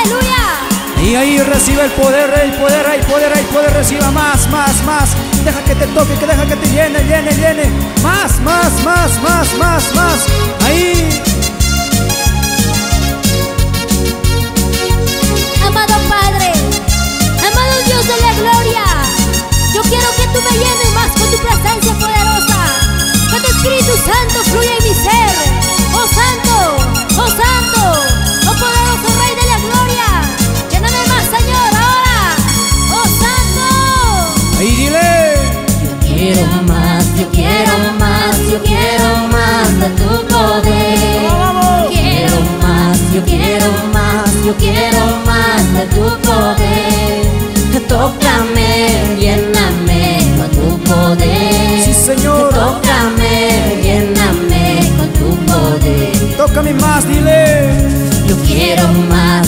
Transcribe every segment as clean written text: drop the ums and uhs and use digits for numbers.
Y ahí recibe el poder, reciba más. Deja que te toque, que deja que te llene. Más. Ahí. Amado Padre, amado Dios de la gloria, yo quiero que tú me llenes más con tu presencia poderosa, que tu Espíritu Santo fluya en mi ser. Oh Santo, oh poderoso Rey de la gloria, lléname más, Señor, ahora. Oh Santo. Ahí dile. Yo quiero más de tu poder. Vamos. Yo quiero más de tu poder. Tócame, lléname con tu poder. Sí, Señor. Tócame, lléname con tu poder. Tócame más, dile. Yo quiero más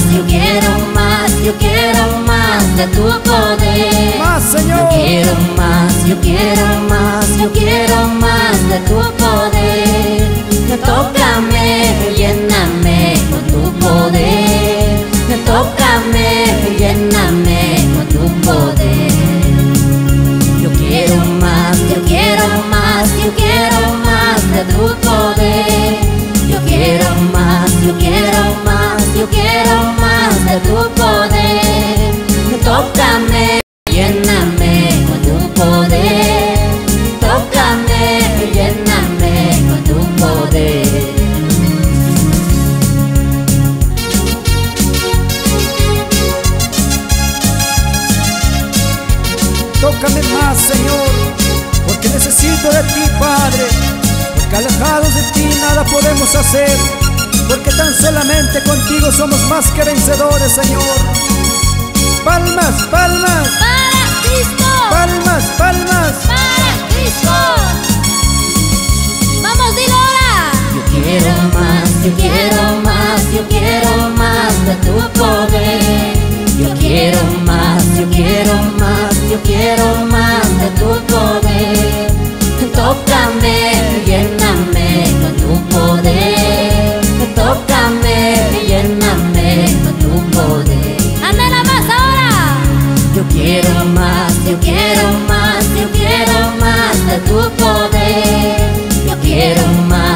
de tu poder. Más, Señor. Yo quiero más de tu poder. Tócame, lléname con tu poder. Tócame, lléname con tu poder. Yo quiero más de tu poder. Yo quiero más de tu poder. Tócame, lléname con tu poder. Tócame, lléname con tu poder. Tócame más, Señor, porque necesito de ti, Padre. Porque alejados de ti nada podemos hacer, porque tan solamente contigo somos más que vencedores, Señor. Palmas. Para Cristo. Palmas. Para Cristo. Vamos, dilo ahora. Yo quiero más de tu poder. Yo quiero más de tu poder. Tócame, lléname con tu poder. Tócame, lléname con tu poder. Ándala más ahora. Yo quiero más de tu poder. Yo quiero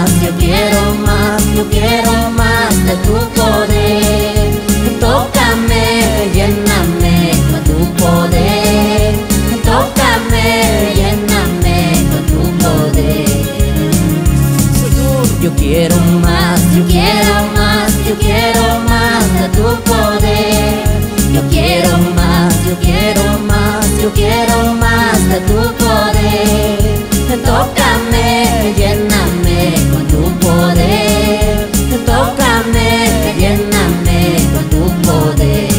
más de tu poder. Tócame, lléname con tu poder. Tócame, lléname con tu poder. Señor, Yo quiero más de tu poder. Yo quiero más de tu poder. Tócame, lléname con tu poder. Tócame, lléname con tu poder.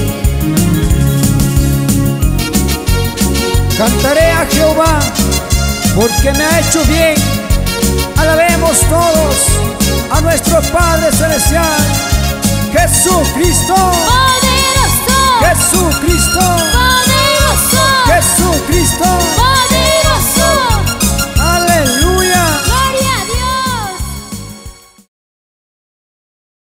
cantaré a Jehová, porque me ha hecho bien. Alabemos todos a nuestro Padre Celestial, Jesucristo.